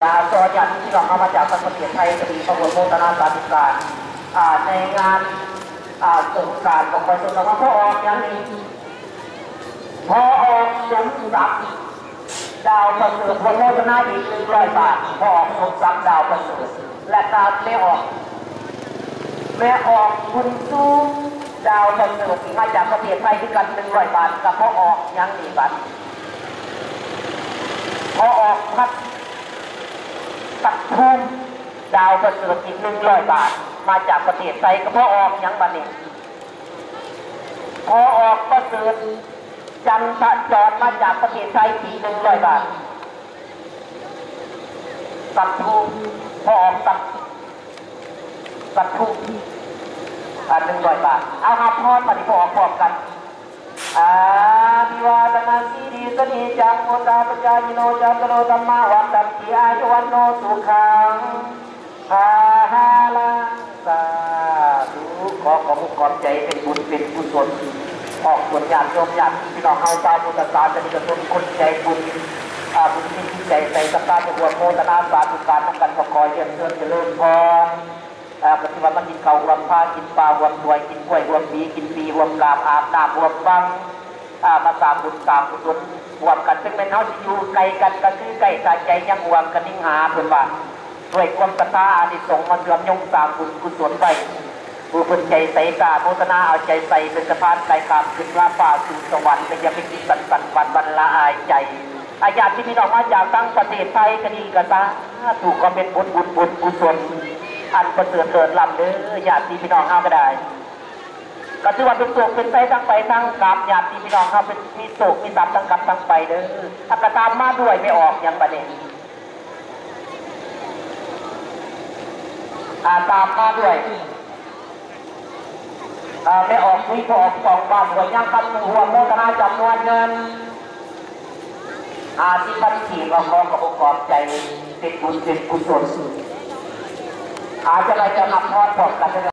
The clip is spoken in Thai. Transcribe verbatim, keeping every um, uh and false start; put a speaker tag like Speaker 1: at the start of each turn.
Speaker 1: จอญาติที่เราเข้ามาจากประเทศไทยจะมีประกวดโมทนาสาธิการในงานสงกรานต์ของประชาชนว่าพ่อออกอย่างนี้พ่อออกสมศักดิ์ดาวประเสริฐโมทนาอีกหนึ่งร้อยบาทพ่อออกสมศักดิ์ดาวประเสริฐและการแม่ออกแม่ออกคุณซูดาวประเสริฐมาจากประเทศไทยที่กันหนึ่งร้อยบาทกับพ่อออกอย่างนี้บาทพ่อออกพัดตัดทุนดาวประเสริฐอีกหนึ่งร้อยบาทมาจากประเทศไทยก็พอออกยังบัดนี้พอออกประเสริฐจันทจรมาจากประเทศไทยอีกหนึ่งร้อยบาทตัดทุนพอออกตัดตัดทุนอ่าหนึ่งร้อยบาทเอาครับพอดมาที่พอออกพร้อมกันอาภิวาทนาสีดีสนิจังโมตาปจายโนจัตโรธรรมาวัตันติอายุวันโนสุขังภาหาลังสาธุขอขอบขอบใจเป็นบุญเป็นกุศลออกส่วนญาติโยมญาติพี่น้องเฮาชาวพุทธศาสนิกชนคนใจบุญอาบุญที่ใจใส่สักการจะบวชโมทนาสาธุการต้องการประกอบเยี่ยมเชิญเจริญพรปฏิวัติมันกินเขารวมผ้ากินปลารวมถวยกินกล้วยรวมปีกินปีรวมกราบอาบน้ำรวมฟังมาสามบุญสามบุญรวมกันซึ่งเป็นเฮาสิอยู่ไกลกันก็คือใกล้สายใจยังรวมกันนิ่งหาเพื่อนว่าด้วยความศรัทธาอานิสงส์มันเรื่อมยงสามบุญกุศลไปผู้คนใจใส่กาโมทนาเอาใจใส่เป็นสะพานไกลกามขึ้นว่าป่าสู่สวรรค์เป็นยาพิจิตรสันสันวันวันละอายใจอาญาที่มีออกมาจากตั้งประเทศไทยก็ดีกระตาถูกก็เป็นบุญบุญบุญกุศลอันประเสริฐเกิดลำเด้อญาติพี่น้องเอาก็ได้ก็ถือว่าเป็นโศกเป็นใจทั้งไปทั้งกลับญาติพี่น้องเขาเป็นมีโศกมีตับทั้งกลับทั้งไปเด้อถ้ากระตามมาด้วยไม่ออกอย่างประเด็นอาตามมาด้วยไม่ออกคุยพอออกสองบาทหัวย่างคำหัวโมทนาจำนวนเงินอาที่พันขี่ก็ขอกับประกอบใจเป็นบุญเป็นกุศลอาจจะอะไรจะนำทอดพร้อมกัน